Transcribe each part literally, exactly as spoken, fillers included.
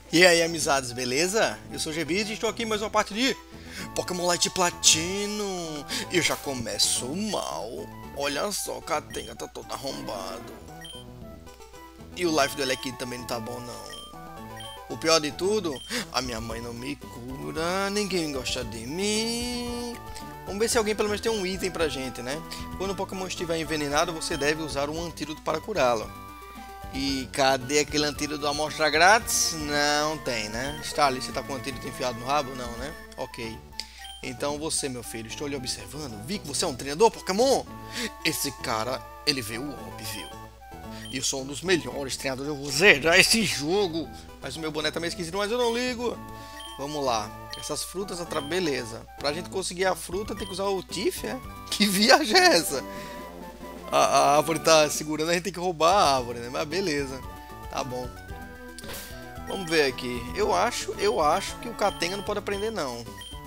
E aí, amizades, beleza? Eu sou o G B e estou aqui em mais uma parte de Pokémon Light Platino. E eu já começo mal. Olha só, o Katenga tá todo arrombado. E o life do Elekid também não tá bom, não. O pior de tudo, a minha mãe não me cura, ninguém gosta de mim. Vamos ver se alguém pelo menos tem um item pra gente, né? Quando o Pokémon estiver envenenado, você deve usar um antídoto para curá-lo. E cadê aquele antídoto da amostra grátis? Não tem, né? Está ali, você tá com o antídoto enfiado no rabo? Não, né? Ok. Então você, meu filho, estou lhe observando. Vi que você é um treinador Pokémon. Esse cara, ele vê o óbvio. E eu sou um dos melhores treinadores. Eu vou zerar esse jogo. Mas o meu boné tá meio esquisito, mas eu não ligo. Vamos lá. Essas frutas, atra... beleza. Pra gente conseguir a fruta, tem que usar o Tiff, é? Que viagem é essa? A, a árvore tá segurando, a gente tem que roubar a árvore, né? Mas beleza. Tá bom. Vamos ver aqui. Eu acho, eu acho que o Katenga não pode aprender, não.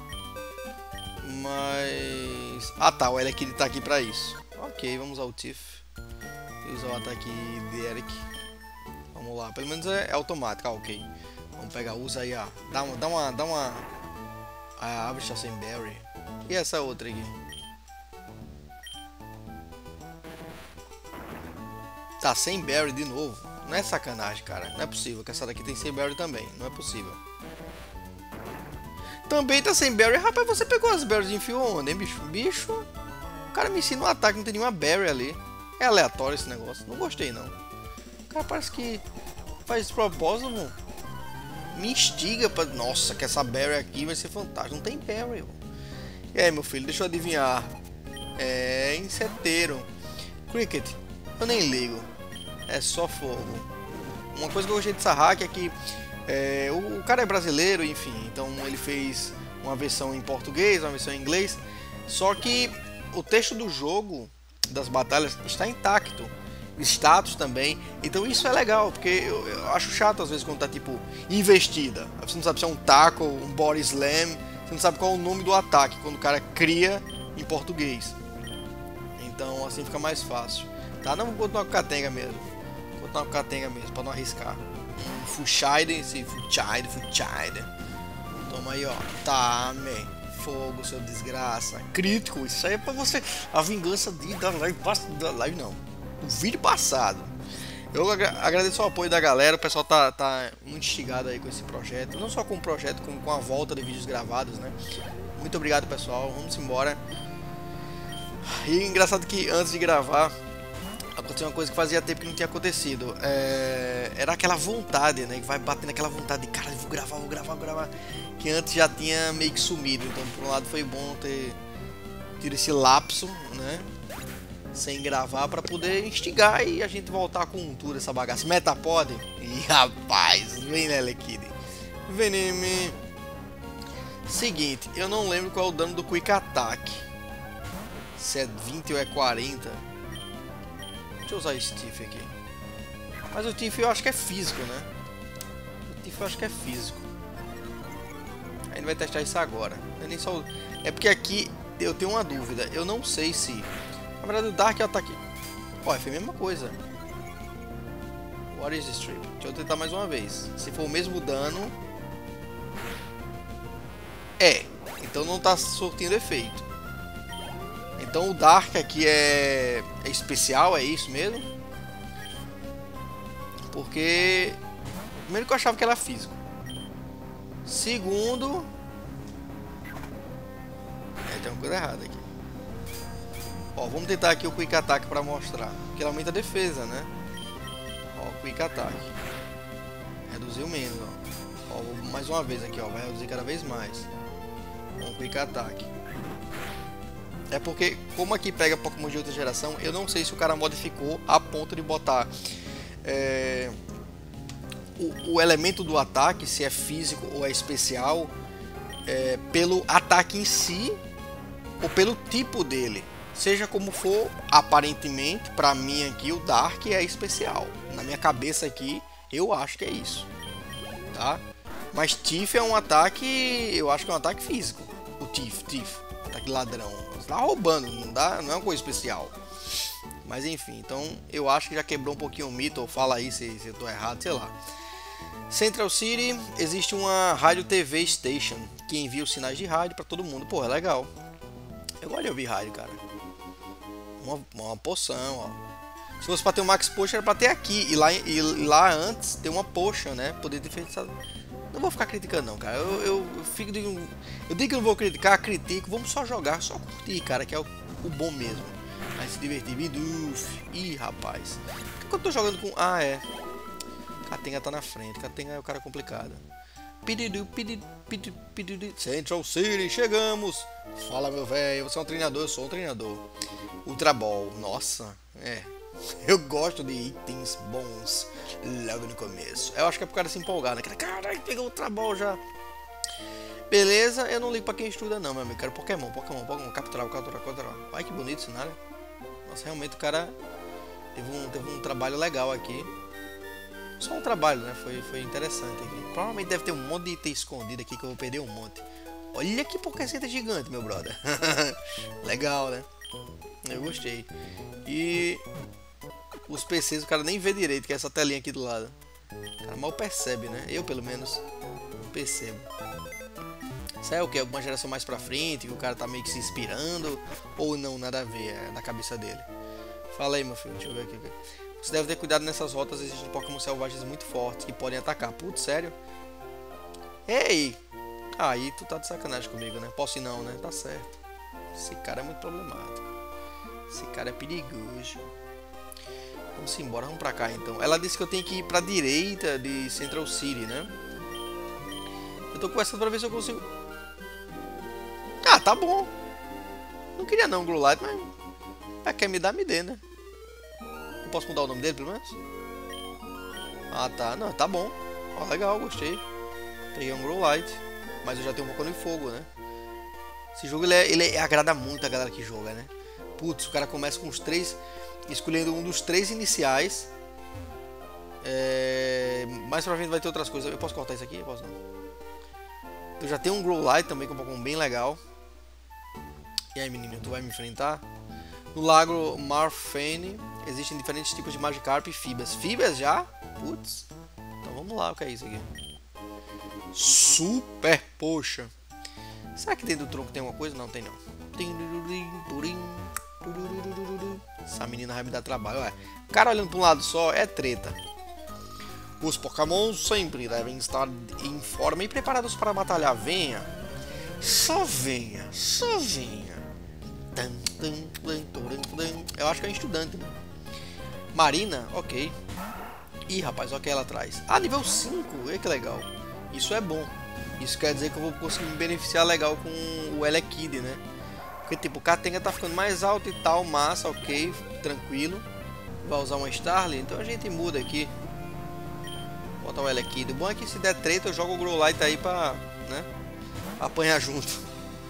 Mas... Ah, tá. O Elekid tá aqui pra isso. Ok, vamos usar o Tiff. E usar o ataque de Eric. Vamos lá. Pelo menos é, é automático. Ah, ok. Vamos pegar, usa aí, ó. Dá uma... Dá uma... Dá uma... A árvore está sem berry. E essa outra aqui? Tá sem berry de novo. Não é sacanagem, cara. Não é possível que essa daqui tem sem berry também. Não é possível. Também tá sem berry. Rapaz, você pegou as berries e enfiou onde, hein, bicho? Bicho. O cara me ensina um ataque, não tem nenhuma berry ali. É aleatório esse negócio. Não gostei, não. O cara parece que faz esse propósito, mano. Me instiga pra... Nossa, que essa berry aqui vai ser fantástica. Não tem berry, ó. E aí, meu filho, deixa eu adivinhar. É... Inseteiro. Cricket. Eu nem ligo. É só fogo. Uma coisa que eu gostei de Sarrak é que é, o, o cara é brasileiro, enfim. Então ele fez uma versão em português, uma versão em inglês. Só que o texto do jogo, das batalhas, está intacto. Status também. Então isso é legal, porque eu, eu acho chato às vezes quando tá tipo investida. Você não sabe se é um tackle, um body slam. Você não sabe qual é o nome do ataque quando o cara cria em português. Então assim fica mais fácil. Tá, não vou continuar com o Katenga mesmo. Vou continuar com o Katenga mesmo, pra não arriscar. Um Fushiden, esse Fushiden, Fushiden. Toma aí, ó. Tá, man. Fogo, seu desgraça. Crítico, isso aí é pra você. A vingança de, da live, da live não. O vídeo passado. Eu agradeço o apoio da galera. O pessoal tá, tá muito instigado aí com esse projeto. Não só com o projeto, como com a volta de vídeos gravados, né? Muito obrigado, pessoal. Vamos embora. E engraçado que antes de gravar aconteceu uma coisa que fazia tempo que não tinha acontecido. É... Era aquela vontade, né? Que vai batendo aquela vontade de cara, vou gravar, vou gravar, vou gravar. Que antes já tinha meio que sumido. Então, por um lado, foi bom ter tido esse lapso, né? Sem gravar para poder instigar e a gente voltar com tudo essa bagaça. Metapod? E rapaz, vem né, Elekid. Vem em mim. Seguinte, eu não lembro qual é o dano do Quick Attack. Se é vinte ou é quarenta. Deixa eu usar esse Tiff aqui. Mas o Tiff eu acho que é físico, né? O Tiff eu acho que é físico. A gente vai testar isso agora. É, nem só... é porque aqui eu tenho uma dúvida. Eu não sei se... Na verdade o Dark é o ataque... Olha, foi a mesma coisa. What is this trip? Deixa eu tentar mais uma vez. Se for o mesmo dano... É. Então não está surtindo efeito. Então o Dark aqui é, é especial, é isso mesmo? Porque... Primeiro que eu achava que era físico. Segundo... É, tem uma coisa errada aqui. Ó, vamos tentar aqui o Quick Attack para mostrar. Porque ele aumenta a defesa, né? Ó, Quick Attack. Reduziu menos, ó. Ó, mais uma vez aqui, ó. Vai reduzir cada vez mais. Ó, Quick Attack. É porque, como aqui pega Pokémon de outra geração, eu não sei se o cara modificou a ponto de botar é, o, o elemento do ataque, se é físico ou é especial, é, pelo ataque em si ou pelo tipo dele. Seja como for, aparentemente, pra mim aqui o Dark é especial. Na minha cabeça aqui, eu acho que é isso. Tá? Mas Tiff é um ataque, eu acho que é um ataque físico. O Tiff, Tiff, ataque ladrão. Você tá roubando, não, dá, não é uma coisa especial. Mas enfim, então eu acho que já quebrou um pouquinho o mito, ou fala aí se, se eu tô errado, sei lá. Central City existe uma rádio T V Station que envia os sinais de rádio pra todo mundo. Pô, é legal. Eu gosto de ouvir rádio, cara. Uma, uma poção, ó. Se fosse pra ter um Max Potion, era pra ter aqui. E lá, e lá antes ter uma Potion, né? Poder ter feito essa... Não vou ficar criticando, não, cara. Eu, eu, eu fico de... Eu digo que não vou criticar, critico. Vamos só jogar, só curtir, cara. Que é o, o bom mesmo. Aí se divertir. Bidoof. Ih, rapaz. Por que eu tô jogando com... Ah, é. Catenga tá na frente. Catenga é o cara complicado. Pididu, pididu, pididu, pididu. Central City, chegamos. Fala, meu velho. Você é um treinador? Eu sou um treinador. Ultra Ball. Nossa, é. Eu gosto de itens bons logo no começo. Eu acho que é pro cara se empolgar, né? Caralho, pegou Ultra Ball já. Beleza, eu não ligo pra quem estuda, não, meu amigo. Quero Pokémon, Pokémon, Pokémon. Capturar, capturar, capturar. Olha que bonito o cenário. Nossa, realmente o cara teve um, teve um trabalho legal aqui. Só um trabalho, né? Foi, foi interessante aqui. Provavelmente deve ter um monte de item escondido aqui que eu vou perder um monte. Olha que Pokécenter gigante, meu brother. Legal, né? Eu gostei. E os P Cs o cara nem vê direito, que é essa telinha aqui do lado. O cara mal percebe, né? Eu, pelo menos, percebo. Isso é o que? Alguma geração mais pra frente, que o cara tá meio que se inspirando? Ou não, nada a ver, é da cabeça dele. Fala aí, meu filho. Deixa eu ver aqui. Você deve ter cuidado nessas rotas, existem Pokémon selvagens muito fortes que podem atacar. Putz, sério? Ei! Aí tu tá de sacanagem comigo, né? Posso ir não, né? Tá certo. Esse cara é muito problemático. Esse cara é perigoso. Vamos embora, vamos pra cá então. Ela disse que eu tenho que ir pra direita de Central City, né? Eu tô conversando pra ver se eu consigo... Ah, tá bom. Não queria não, Growlithe, mas... É, quer me dar, me dê, né? Posso mudar o nome dele, pelo menos? Ah, tá. Não, tá bom. Ó, legal, gostei. Peguei um Growlithe. Mas eu já tenho um Pokémon de fogo, né? Esse jogo, ele, é, ele agrada muito a galera que joga, né? Putz, o cara começa com os três... Escolhendo um dos três iniciais. É... Mais pra frente vai ter outras coisas. Eu posso cortar isso aqui? Eu posso não. Eu já tenho um Growlithe também, que é um Pokémon bem legal. E aí, menino, tu vai me enfrentar? No lago Marfane existem diferentes tipos de Magikarp e Fibas. Fibas já? Putz. Então vamos lá, o que é isso aqui? Super Poxa. Será que dentro do tronco tem alguma coisa? Não, tem não. Essa menina vai me dar trabalho. Ué. O cara olhando para um lado só é treta. Os Pokémons sempre devem estar em forma e preparados para batalhar. Venha. Só venha. Só venha. Eu acho que é um estudante, né? Marina, ok. Ih, rapaz, olha o que ela traz. Ah, nível cinco, olha que legal. Isso é bom. Isso quer dizer que eu vou conseguir me beneficiar legal com o Elekid, né? Porque tipo, o Catenga tá ficando mais alto e tal, massa, ok, tranquilo. Vai usar uma Starly, então a gente muda aqui. Bota o Elekid. O bom é que se der treta eu jogo o Growlithe aí pra, né, apanhar junto.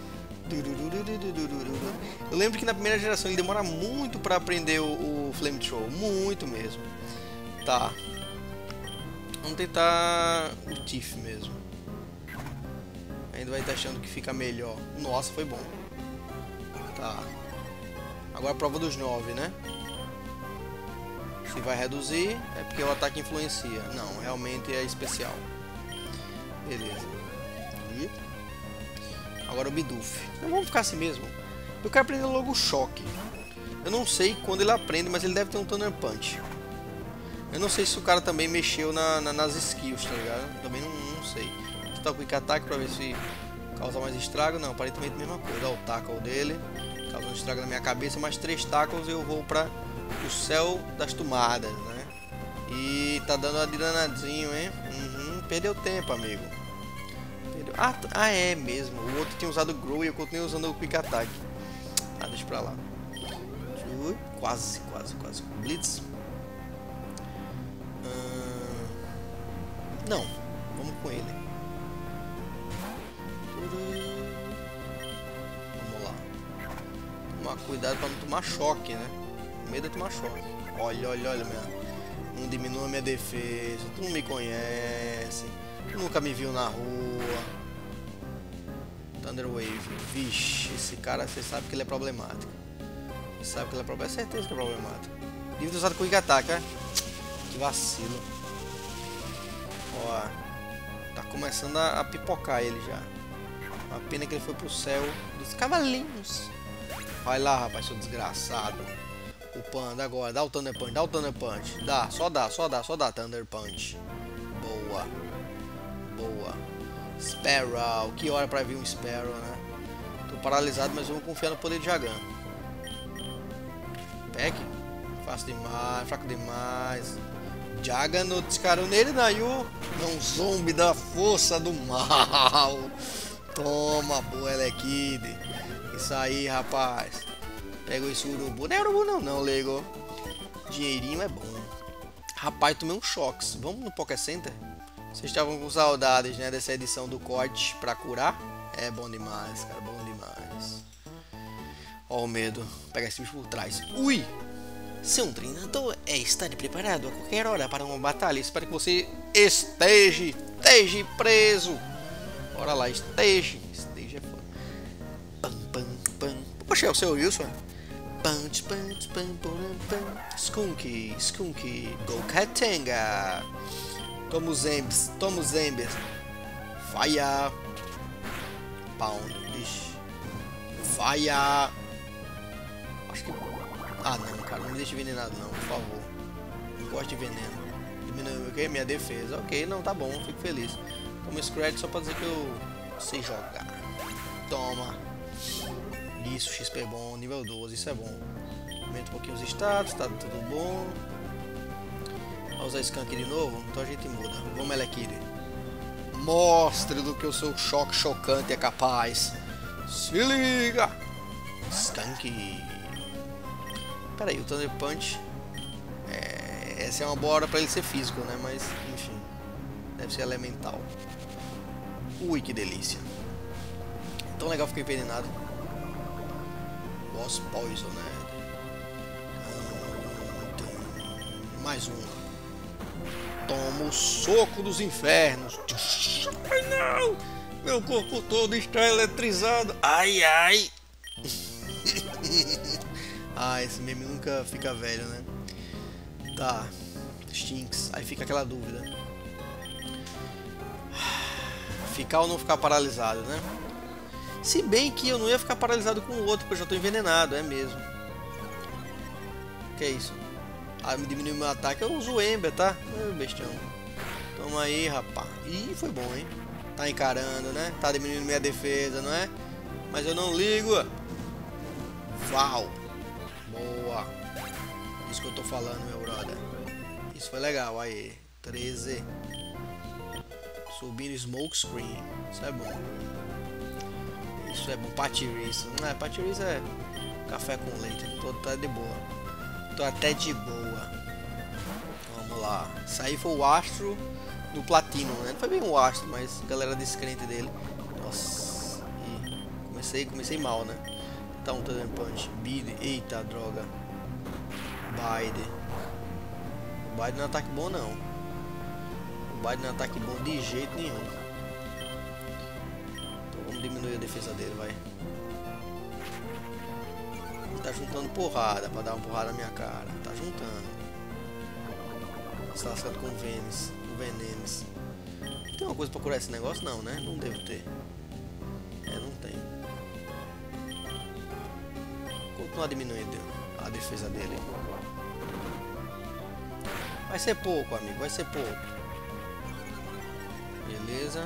Eu lembro que na primeira geração ele demora muito pra aprender o, o Flame Throw, muito mesmo. Tá. Vamos tentar o Tiff mesmo. Ainda vai estar achando que fica melhor. Nossa, foi bom. Tá. Agora a prova dos nove, né? Se vai reduzir, é porque o ataque influencia. Não, realmente é especial. Beleza. E... agora o Bidoof. Então vamos ficar assim mesmo. Eu quero aprender logo o choque. Eu não sei quando ele aprende, mas ele deve ter um Thunder Punch. Eu não sei se o cara também mexeu na, na, nas skills, tá ligado? Também não, não sei. Vou tentar o Quick Attack pra ver se causa mais estrago. Não, aparentemente a mesma coisa. Olha o tackle dele. Causa um estrago na minha cabeça. Mais três tackles e eu vou pra o céu das tomadas, né? E tá dando uma danadinho, hein? Uhum, perdeu tempo, amigo. Perdeu. Ah, ah, é mesmo. O outro tinha usado o Grow e eu continuei usando o Quick Attack. Ah, deixa pra lá. Quase, quase, quase. Blitz. Não, vamos com ele. Vamos lá. Tomar cuidado para não tomar choque, né? O medo é tomar choque. Olha, olha, olha, minha... não diminua minha defesa. Tu não me conhece. Tu nunca me viu na rua. Thunder Wave. Vixe, esse cara, você sabe que ele é problemático. Você sabe que ele é problemático. É certeza que é problemático. Devia ter usado Quick Attack, né? Que vacilo. Ó, tá começando a, a pipocar ele já. Uma pena que ele foi pro céu dos cavalinhos. Vai lá, rapaz, seu desgraçado. O Panda agora, dá o Thunder Punch, dá o Thunder Punch. Dá, só dá, só dá, só dá Thunder Punch. Boa. Boa. Sparrow, que hora pra vir um Sparrow, né? Tô paralisado, mas vamos confiar no poder de Jagan. Peck. Fácil demais, fraco demais. Jagan no descarou nele, Nayu. Não, zombie da força do mal. Toma, boa, Elekid. Isso aí, rapaz. Pega esse urubu. Não é urubu não, não, Lego. Dinheirinho é bom. Rapaz, tomei um choque. Vamos no Poké Center? Vocês estavam com saudades, né, dessa edição do corte pra curar? É bom demais, cara, bom demais. Ó o medo. Pega esse bicho por trás. Ui! Seu treinador é estar preparado a qualquer hora para uma batalha. Espero que você esteja, esteja preso. Bora lá, esteja. Esteja é foda. Pam, pam, pam. Poxa, é o seu Wilson. Punch, punch, pam, pam, pam. Skunky, Skunky. Go Katenga. Toma os Zembes, toma os Zembes. Fire. Pound. Ixi. Fire. Acho que... Ah não, cara, não me deixe envenenado não, por favor. Não gosto de veneno. Diminui o quê? Minha defesa. Ok, não, tá bom, fico feliz. Toma esse credit só pra dizer que eu sei jogar. Toma. Isso, X P bom, nível doze, isso é bom. Aumenta um pouquinho os status, tá tudo bom. Vou usar Skunk de novo, então a gente muda. Vamos, Elekid. Mostre do que o seu choque chocante é capaz. Se liga! Skunk. Pera aí, o Thunder Punch. É, essa é uma boa hora pra ele ser físico, né? Mas, enfim. Deve ser elemental. Ui, que delícia. Tão legal ficar envenenado. Boss Poison, né? Mais um. Toma o soco dos infernos. Ai, não! Meu corpo todo está eletrizado. Ai, ai. Ah, esse meme nunca fica velho, né? Tá. Stinks. Aí fica aquela dúvida. Ficar ou não ficar paralisado, né? Se bem que eu não ia ficar paralisado com o outro, porque eu já tô envenenado, é mesmo. Que é isso? Ah, me diminuiu meu ataque, eu uso o Ember, tá? Meu bestião. Toma aí, rapaz. Ih, foi bom, hein? Tá encarando, né? Tá diminuindo minha defesa, não é? Mas eu não ligo. Val. Boa. Isso que eu tô falando, meu brother. Isso foi legal, aí. treze. Subindo Smoke Screen. Isso é bom. Isso é bom. Patiris. Não é, Patiris é café com leite. Tô tá de boa. Tô até de boa. Vamos lá. Isso aí foi o astro do Platino, né? Não foi bem um astro, mas a galera descrente dele. Nossa. Ih, comecei, comecei mal, né? Tá um Thunder Punch. Bide. Eita, droga. Bide. O Bide não é ataque bom, não. O Bide não é ataque bom de jeito nenhum. Então vamos diminuir a defesa dele, vai. Tá juntando porrada pra dar uma porrada na minha cara. Tá juntando. Se lascando com venenos. Com venenos. Tem uma coisa pra curar esse negócio? Não, né? Não devo ter. É, não tem. Continuar diminuindo a defesa dele. Vai ser pouco, amigo. Vai ser pouco. Beleza.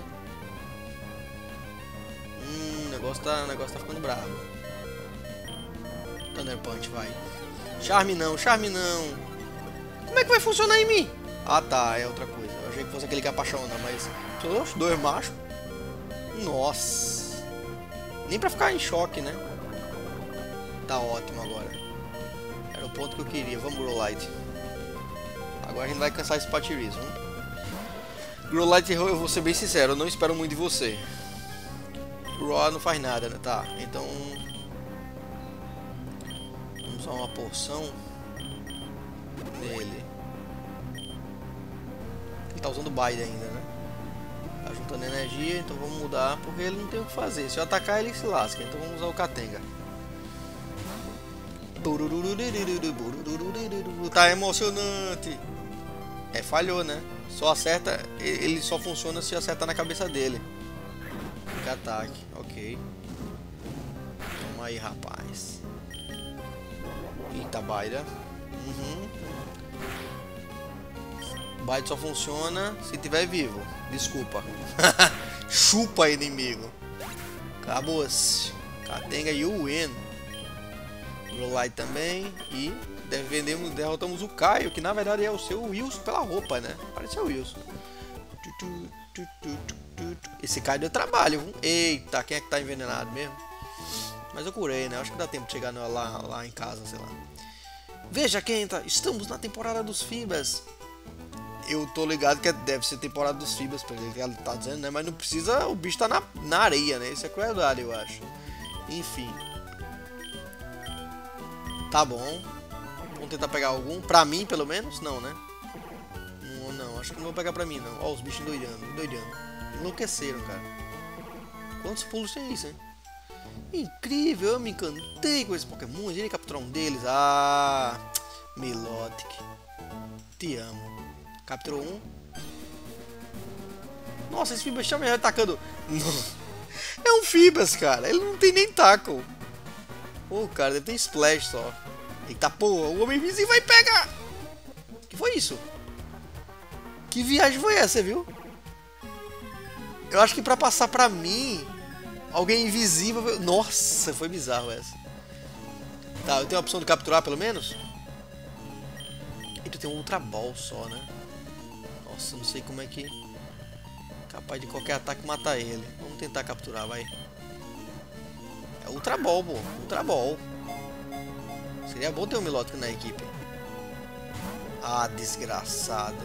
Hum, o negócio tá, o negócio tá ficando bravo. Thunder Punch, vai. Charme não, charme não. Como é que vai funcionar em mim? Ah tá, é outra coisa. Eu achei que fosse aquele que apaixona, mas... Dois machos. Nossa. Nem pra ficar em choque, né? Tá ótimo agora. Era o ponto que eu queria. Vamos, Growlite. Agora a gente vai cansar esse Patiris, hein? Growlite, eu vou ser bem sincero, eu não espero muito de você. Raw não faz nada, né? Tá, então... Vamos usar uma porção nele. Ele tá usando Bide ainda, né? Tá juntando energia, então vamos mudar, porque ele não tem o que fazer. Se eu atacar, ele se lasca, então vamos usar o Katenga. Tá emocionante. É, falhou, né? Só acerta, ele só funciona se acertar na cabeça dele. Que ataque, ok. Toma aí, rapaz. Eita, Baida. Uhum. Baida só funciona se tiver vivo. Desculpa. Chupa, inimigo. Acabou-se. Katenga you win. Growlite também. E defendemos, derrotamos o Caio, que na verdade é o seu Wilson pela roupa, né? Parece o Wilson. Esse Caio deu trabalho, viu? Eita, quem é que tá envenenado mesmo? Mas eu curei, né? Acho que dá tempo de chegar lá, lá em casa, sei lá. Veja, Kenta, estamos na temporada dos Fibas. Eu tô ligado que deve ser temporada dos Fibas, pelo que ele tá dizendo, né? Mas não precisa, o bicho tá na, na areia, né? Isso é crueldade, eu acho. Enfim. Tá bom. Vamos tentar pegar algum. Pra mim, pelo menos? Não, né? Não, não. Acho que não vou pegar pra mim, não. Ó, os bichos doidando. Doidando. Enlouqueceram, cara. Quantos pulos tem isso, hein? Incrível. Eu me encantei com esse Pokémon. Ele capturar um deles. Ah... Milotic. Te amo. Capturou um. Nossa, esse Fibas está me atacando. É um Fibas, cara. Ele não tem nem tackle. Ô, oh, cara, deve ter splash só. Eita porra, o homem invisível vai pegar! Que foi isso? Que viagem foi essa, viu? Eu acho que pra passar pra mim, alguém invisível... Nossa, foi bizarro essa. Tá, eu tenho a opção de capturar pelo menos? Eita, tem um Ultra Ball só, né? Nossa, não sei como é que... Capaz de qualquer ataque matar ele. Vamos tentar capturar, vai. É Ultra Ball, pô. Ultra Ball. Seria bom ter um Milotic na equipe. Ah, desgraçado.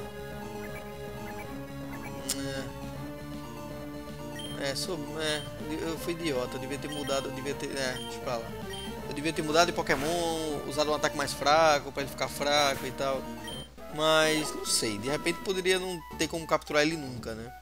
É, é, sou, é, eu fui idiota. Eu devia ter mudado. Eu devia ter. É, deixa pra lá. Eu devia ter mudado de Pokémon, usado um ataque mais fraco pra ele ficar fraco e tal. Mas não sei. De repente poderia não ter como capturar ele nunca, né?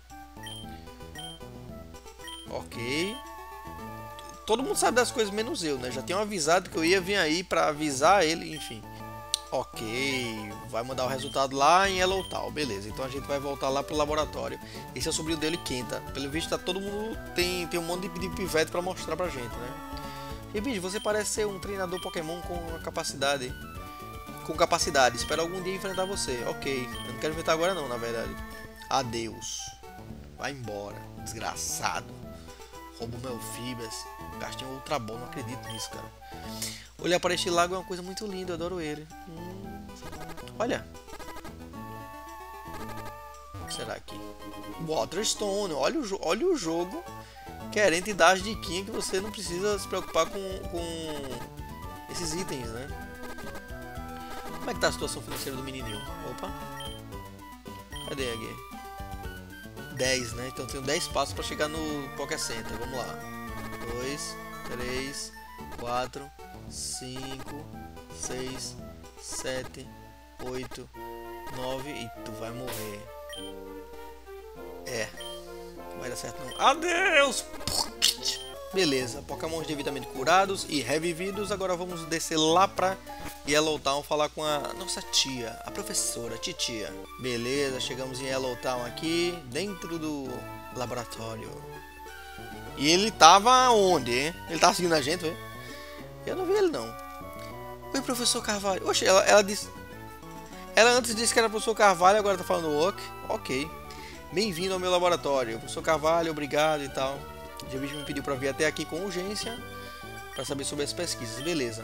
Ok. Todo mundo sabe das coisas menos eu, né? Já tinham avisado que eu ia vir aí pra avisar ele, enfim. Ok, vai mandar o resultado lá em Yellowtown, beleza. Então a gente vai voltar lá pro laboratório. Esse é o sobrinho dele, Kenta. Pelo visto, tá todo mundo tem, tem um monte de, de pivete pra mostrar pra gente, né? E bicho, você parece ser um treinador Pokémon com capacidade. Com capacidade, espero algum dia enfrentar você. Ok, eu não quero enfrentar agora não, na verdade. Adeus. Vai embora, desgraçado. Roubou meu Fibas. Gastei um Ultra Ball, não acredito nisso, cara. Olhar para este lago é uma coisa muito linda, eu adoro ele. Hum, olha. O que será aqui? Waterstone, olha o, olha o jogo querendo te dar as diquinhas que você não precisa se preocupar com, com esses itens, né? Como é que tá a situação financeira do menininho? Opa. Cadê aqui? dez, né? Então tenho dez passos para chegar no Poké Center. Vamos lá. dois, três, quatro, cinco, seis, sete, oito, nove e tu vai morrer. É. Não vai dar certo não. Adeus! Beleza, Pokémons devidamente curados e revividos. Agora vamos descer lá pra Yellowtown falar com a nossa tia, a professora, titia. Beleza, chegamos em Yellowtown aqui, dentro do laboratório. E ele tava onde, hein? Ele tava seguindo a gente, hein? Eu não vi ele não. Oi, professor Carvalho. Oxe, ela, ela disse... Ela antes disse que era professor Carvalho, agora tá falando ok. Ok. Bem-vindo ao meu laboratório. Professor Carvalho, obrigado e tal. O bicho me pediu para vir até aqui com urgência para saber sobre as pesquisas, beleza.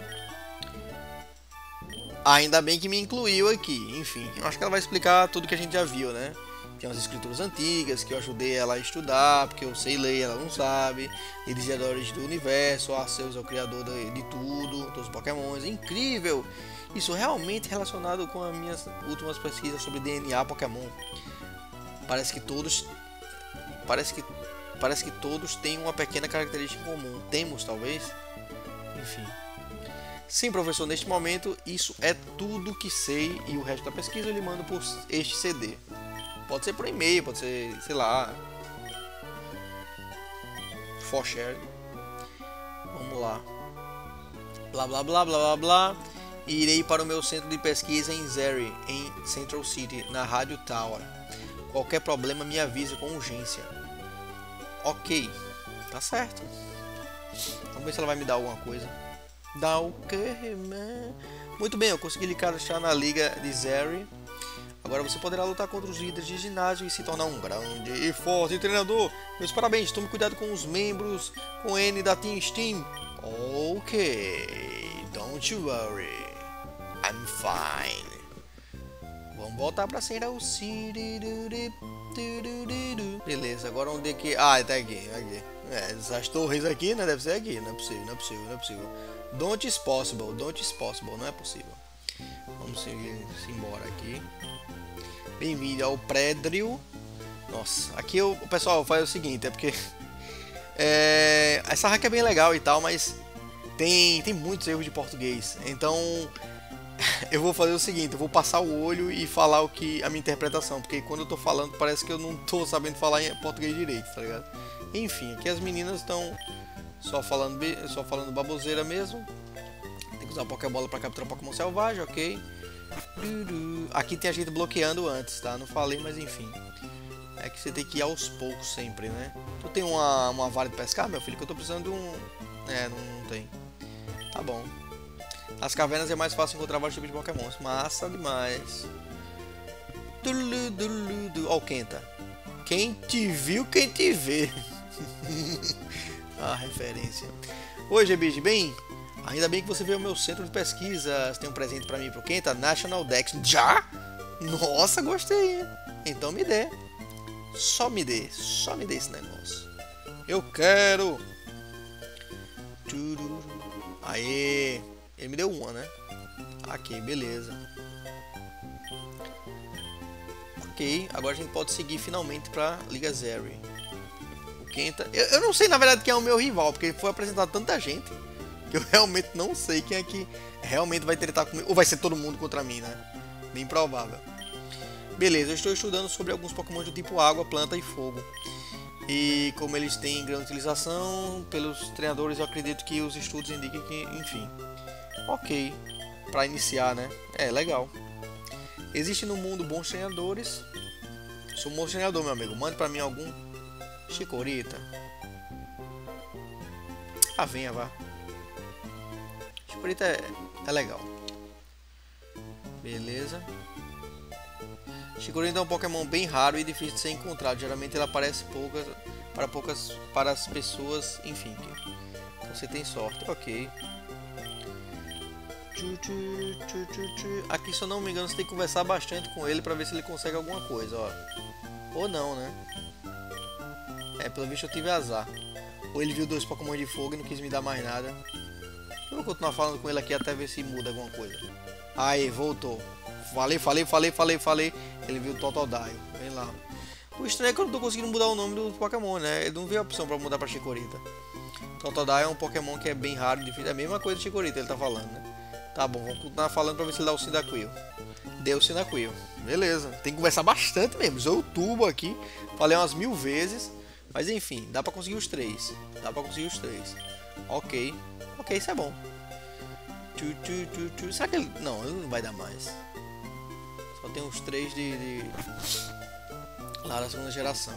Ainda bem que me incluiu aqui, enfim. Eu acho que ela vai explicar tudo que a gente já viu, né? Tem umas escrituras antigas que eu ajudei ela a estudar, porque eu sei ler, ela não sabe. Eles é da origem do universo, Arceus é o criador de tudo, dos Pokémons, incrível! Isso realmente relacionado com as minhas últimas pesquisas sobre D N A Pokémon. Parece que todos... Parece que... Parece que todos têm uma pequena característica comum. Temos, talvez? Enfim. Sim, professor, neste momento isso é tudo que sei e o resto da pesquisa eu lhe mando por este C D. Pode ser por e-mail, pode ser, sei lá, for share. Vamos lá. Blá, blá, blá, blá, blá, blá. e irei para o meu centro de pesquisa em Zeri, em Central City, na Rádio Tower. Qualquer problema me avise com urgência. Ok, tá certo. Vamos ver se ela vai me dar alguma coisa. Dá o que, man? Muito bem, eu consegui lhe cadastrar na liga de Zeri. Agora você poderá lutar contra os líderes de ginásio e se tornar um grande e forte treinador. Meus parabéns, tome cuidado com os membros com N da Team Steam. Ok, don't you worry, I'm fine. Vamos voltar pra Central City. Beleza, agora onde é que... Ah, tá aqui, aqui. É, essas torres aqui, né? Deve ser aqui, não é possível, não é possível, não é possível. Don't is possible, don't is possible, não é possível. Vamos seguir embora aqui. Bem-vindo ao prédio. Nossa, aqui o, o pessoal faz o seguinte, é porque é, essa hack é bem legal e tal, mas tem, tem muitos erros de português. Então eu vou fazer o seguinte, eu vou passar o olho e falar o que a minha interpretação, porque quando eu tô falando parece que eu não tô sabendo falar em português direito, tá ligado? Enfim, aqui as meninas estão só falando, só falando baboseira mesmo. Tem que usar a Pokébola para capturar Pokémon selvagem, ok. Aqui tem a gente bloqueando antes, tá? Não falei, mas enfim. É que você tem que ir aos poucos sempre, né? Tu tem uma, uma vara de pescar, meu filho? Que eu tô precisando de um... É, não, não tem. Tá bom. Nas cavernas é mais fácil encontrar vários tipos de Pokémons. Massa demais. Ó o Kenta. Quem te viu, quem te vê. Ah, referência. Oi, G B G, bem? Ainda bem que você veio ao meu centro de pesquisa. Você tem um presente pra mim pro Kenta? National Dex. Já? Nossa, gostei, hein? Então me dê. Só me dê. Só me dê esse negócio. Eu quero. Aê. Ele me deu uma, né? Ok, beleza. Ok, agora a gente pode seguir finalmente pra Liga Zeri. O Kenta... Eu, eu não sei, na verdade, quem é o meu rival, porque foi apresentado tanta gente que eu realmente não sei quem é que realmente vai tretar comigo. Ou vai ser todo mundo contra mim, né? Bem provável. Beleza, eu estou estudando sobre alguns Pokémon do tipo água, planta e fogo. E como eles têm grande utilização pelos treinadores, eu acredito que os estudos indiquem que, enfim. Ok, para iniciar, né? É, legal. Existe no mundo bons treinadores. Sou um bom treinador, meu amigo. Mande para mim algum. Chikorita. Ah, venha, vá. Chikorita é, é legal. Beleza. Chikorita é um Pokémon bem raro e difícil de ser encontrado. Geralmente ele aparece poucas, para poucas para as pessoas, enfim. Então você tem sorte, ok. Aqui, se eu não me engano, você tem que conversar bastante com ele para ver se ele consegue alguma coisa, ó. Ou não, né? É, pelo visto eu tive azar. Ou ele viu dois Pokémon de fogo e não quis me dar mais nada. Eu vou continuar falando com ele aqui até ver se muda alguma coisa. Aí, voltou. Falei, falei, falei, falei, falei. Ele viu o Totodile. Vem lá. O estranho é que eu não tô conseguindo mudar o nome do Pokémon, né? Ele não viu a opção pra mudar pra Chikorita. Totodile é um Pokémon que é bem raro e difícil. É a mesma coisa de Chikorita, ele tá falando, né? Tá bom, vamos continuar falando pra ver se ele dá o Cyndaquil. Deu o Cyndaquil. Beleza. Tem que conversar bastante mesmo. Usou o tubo aqui. Falei umas mil vezes. Mas enfim, dá pra conseguir os três. Dá pra conseguir os três. Ok. Ok, isso é bom. Tchu, tchu, tchu, tchu. Será que ele... Não, ele não vai dar mais. Só tem uns três de... de... lá da segunda geração.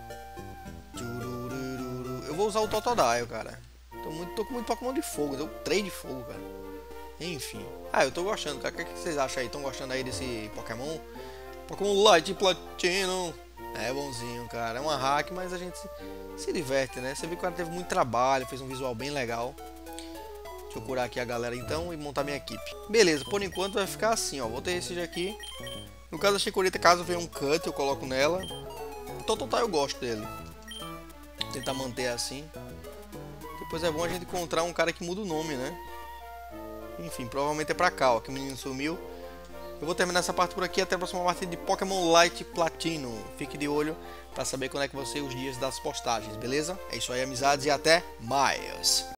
Eu vou usar o Totodile, cara. Tô, muito, tô com muito Pokémon de fogo. Deu três de fogo, cara. Enfim. Ah, eu tô gostando, cara. O que, é que vocês acham aí? Estão gostando aí desse Pokémon? Pokémon Light Platino. É bonzinho, cara. É uma hack, mas a gente se, se diverte, né? Você viu que o cara teve muito trabalho, fez um visual bem legal. Deixa eu curar aqui a galera então e montar minha equipe. Beleza, por enquanto vai ficar assim, ó. Vou ter esse aqui. No caso da Chikorita, caso venha um cut, eu coloco nela. O Totodile eu gosto dele. Vou tentar manter assim. Depois é bom a gente encontrar um cara que muda o nome, né? Enfim, provavelmente é pra cá, ó, que o menino sumiu. Eu vou terminar essa parte por aqui, até a próxima parte de Pokémon Light Platino. Fique de olho para saber quando é que vão ser os dias das postagens, beleza? É isso aí, amizades, e até mais!